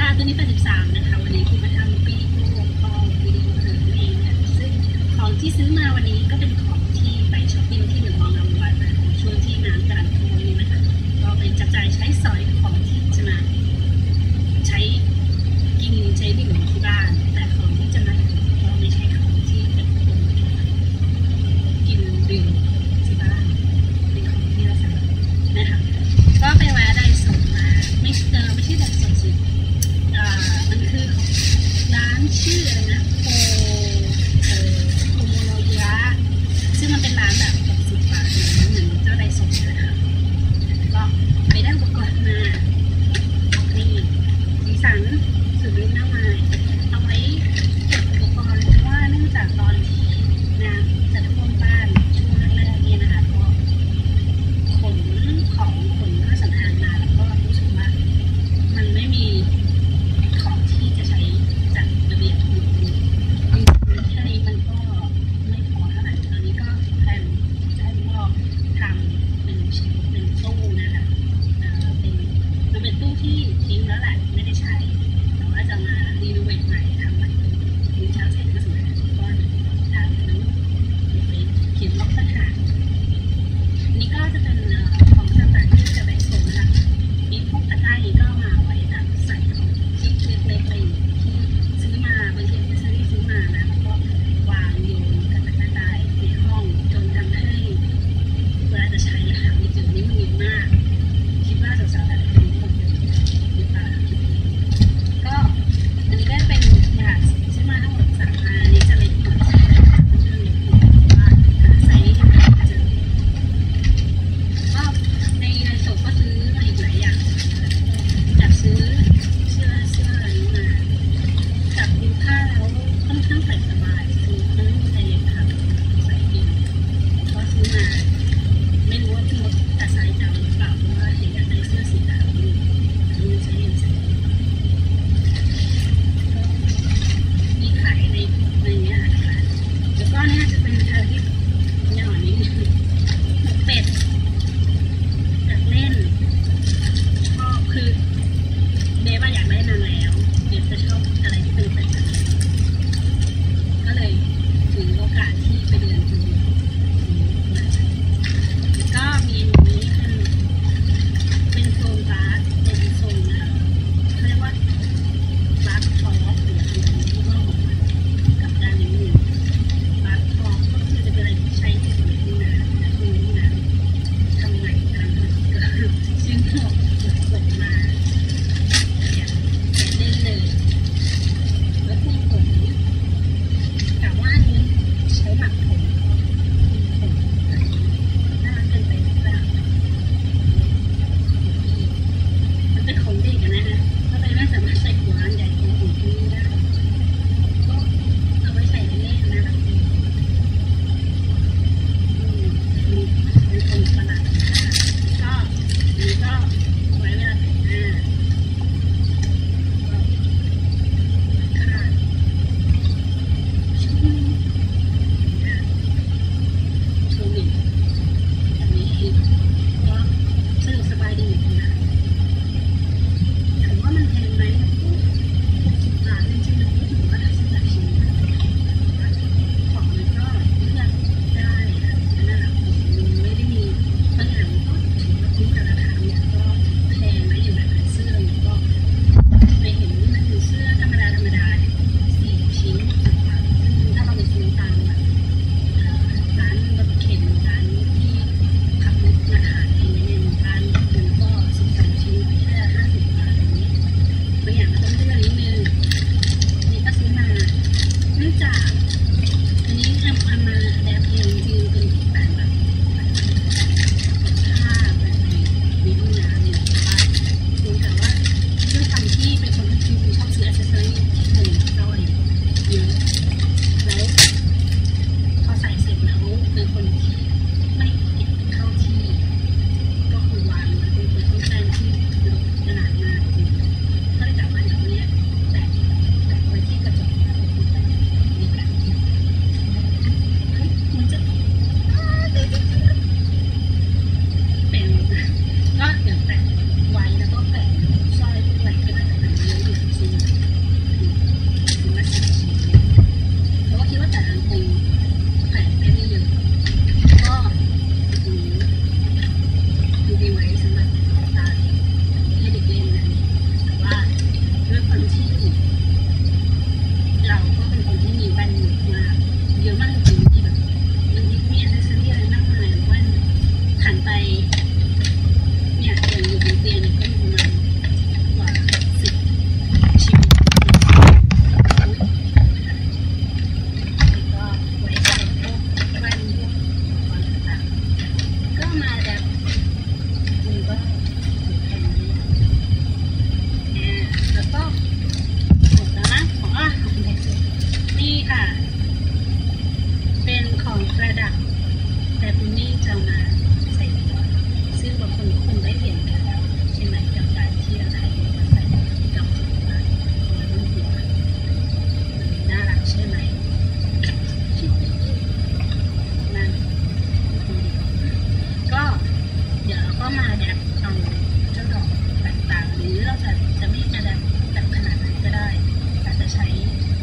ตัวนี้83นะคะวันนี้คือมาทำวิดีโอคอลวิดีโอเองเนี่ยซึ่งของที่ซื้อมาวันนี้ก็เป็นของที่ไปช้อปปิ้งที่เดอะมอลล์งามวงวานมาช่วงที่น้ำกำลังท่วมนี่นะคะก็เป็นจับจ่ายใช้สอยของที่จะมาใช้กินใช้ดื่มที่บ้านแต่ของที่จะมาก็ไม่ใช่ของที่เป็นคนกินดื่มที่บ้านเป็นของที่เราสั่งนะคะก็ไปแวะได้ส่งมาไม่ใช่แบบส่งสิมันคือร้านชื่ออะไรนะโมโนยะซึ่งมันเป็นร้านแบบ60 บาทเหมือนเจ้าไดส่งนะคะก็ไปได้อุปกรณ์มานี่สีสันสุดฤทธิ์มากมายเอาไว้เก็บอุปกรณ์เพราะว่าเนื่องจากตอนที่น้ำจะท่วมบ้านช่วงแรกๆเนี่ยนะคะก็ขนของขนเครื่องสำอางมาแล้วก็รู้สึกว่ามันไม่มีของที่จะใช้จัดระเบียบอยู่แค่นี้มันก็ไม่พอเท่าไหร่ตอนนี้ก็แพลนจะให้พ่อทำเป็นตู้นะคะมันเป็นตู้ที่ทิ้งแล้วแหละไม่ได้ใช้แต่ว่าจะมารีโนเวทใหม่ทำใหม่เป็นลิ้นชักใส่เครื่องสำอางก็ทางนั้นไปเขียนล็อกต่างหากนี่ก็จะเป็นของต่างๆที่จะไปส่งนะคะมีพวกตะกร้านี้ก็มาไว้แบบใส่ของที่เล็กๆอะไรที่ซื้อมาบางทีซื้อมานะแล้วก็วางโยนกับตะกร้าได้ในห้องจนทำให้เวลาจะใช้หาไม่เจอนี่มันเยอะมากคิดว่าสาวๆแต่ละคนคงจะหรือเปล่าก็อันนี้ก็เป็นอย่างซื้อมาทั้งหมด3 อันนี้จะเล็กหน่อยค่อนข้างเล็กหน่อยเพราะว่าหาไซส์ที่จะเจอรือเราจะไม่อะแดปแบบขนาดนั้นก็ได้อาจจะใช้